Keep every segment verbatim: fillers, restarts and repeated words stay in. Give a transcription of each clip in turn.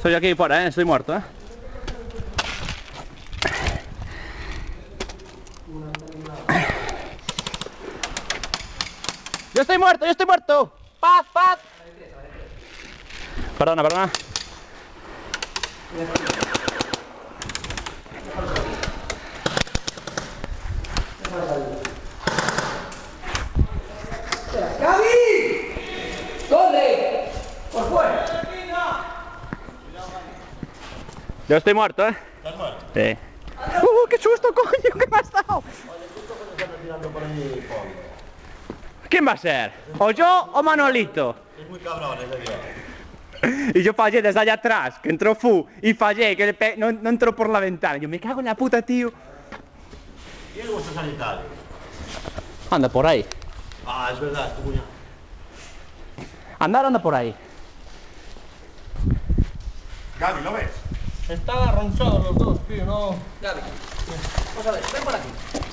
Estoy aquí fuera, ¿eh? Estoy muerto, ¿eh? ¡Yo estoy muerto! ¡Yo estoy muerto! ¡Paz, paz! Perdona, perdona. ¡Gaby! ¡Corre! ¡Por fuera! Yo estoy muerto, ¿eh? ¿Estás muerto? Sí. ¡Uh, qué susto, coño! ¿Qué me has dado? ¿Quién va a ser? ¿O yo o Manolito? Es muy cabrón ese día. Y yo fallé desde allá atrás, que entró Fu, y fallé, que le pe... no, no entró por la ventana. Yo me cago en la puta, tío. ¿Y el vuestro sanitario? Anda por ahí. Ah, es verdad, es tu cuñado. Andar anda por ahí. Gaby, ¿lo ves? Están arronchados los dos, tío, no. Gaby, vamos a ver, ven por aquí.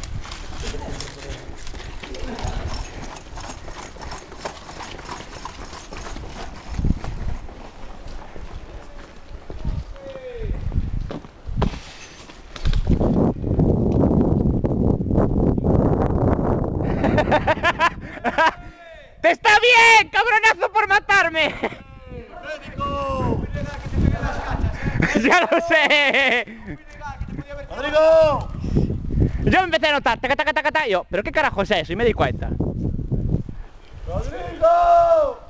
¡Te está bien, cabronazo, por matarme! ¡Médico! ¡Ya lo sé! ¡Rodrigo! Yo me empecé a notar, taca, taca, taca, taca, y yo, ¿pero qué carajo es eso? Y me di cuenta. ¡Rodrigo!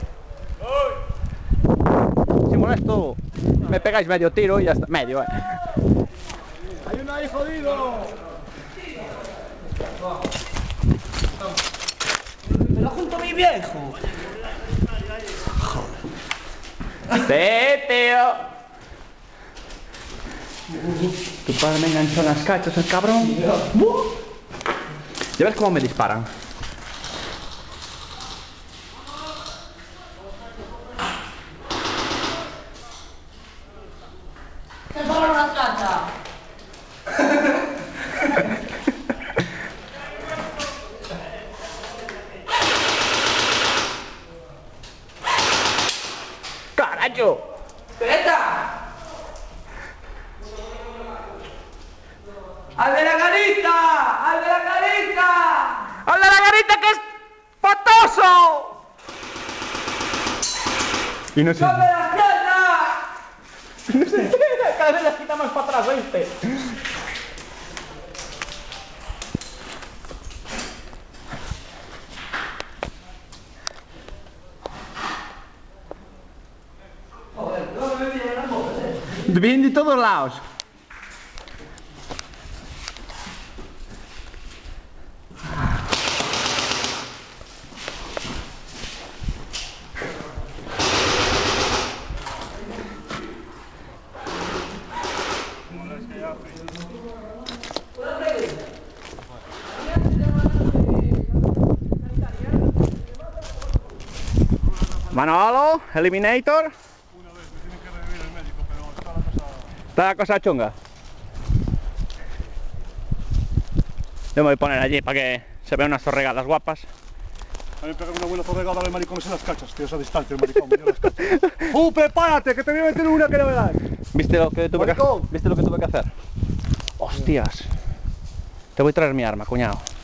Si molesto, me pegáis medio tiro y ya está. Medio, eh. ¡Hay uno ahí jodido! Me lo junto mi viejo. Sí, tío. Tu padre me enganchó en las cachas, el cabrón. ¿Ya ves cómo me disparan? ¡Te fueron una cacha! ¡Carajo! ¡Espera! ¡Al de la garita! ¡Al de la garita! ¡Habla la garita que es patoso! Y no se... ¡Dame la pierna! Cada vez las quita más para atrás, ¿oíste? Joder, no me vienen las botas, eh. Vienen de todos lados. Manolo, Eliminator. Una vez me tienen que revivir el médico, pero está la cosa... Está la cosa chunga. Yo me voy a poner allí para que se vean unas zorregadas guapas. A mí me pega una buena zorregada de maricones en las cachas, tío, esa distancia, el maricón, mira las cachas. ¡Uh, prepárate, que te voy a meter una que no verás! ¿Viste lo que tuve que, Maricón. ¿Viste lo que tuve que hacer? Hostias. Te voy a traer mi arma, cuñado.